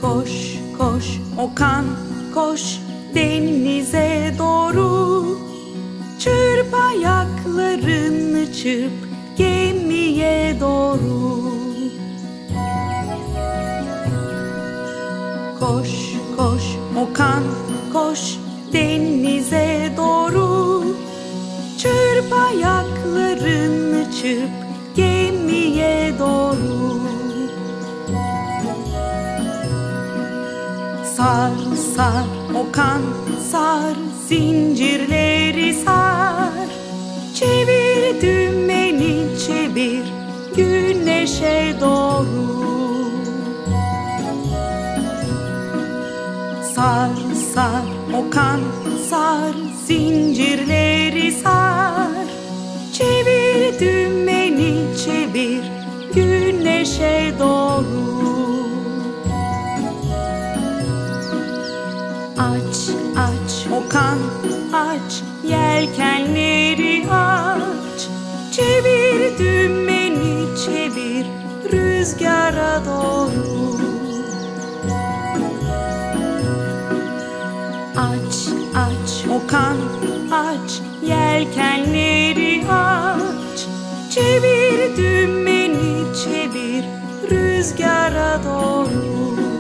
Koş koş Okan koş denize doğru. Çırp ayaklarını çırp gemiye doğru. Koş koş Okan koş denize doğru. Çırp ayaklarını çırp gemiye doğru. Sar sar Okan sar, zincirleri sar. Çevir dümeni çevir güneşe doğru. Sar sar Okan sar, zincirleri sar. Çevir dümeni çevir güneşe doğru. Aç aç Okan aç, yelkenleri aç. Çevir dümeni çevir rüzgara doğru. Aç aç Okan aç, yelkenleri aç. Çevir dümeni çevir rüzgara doğru.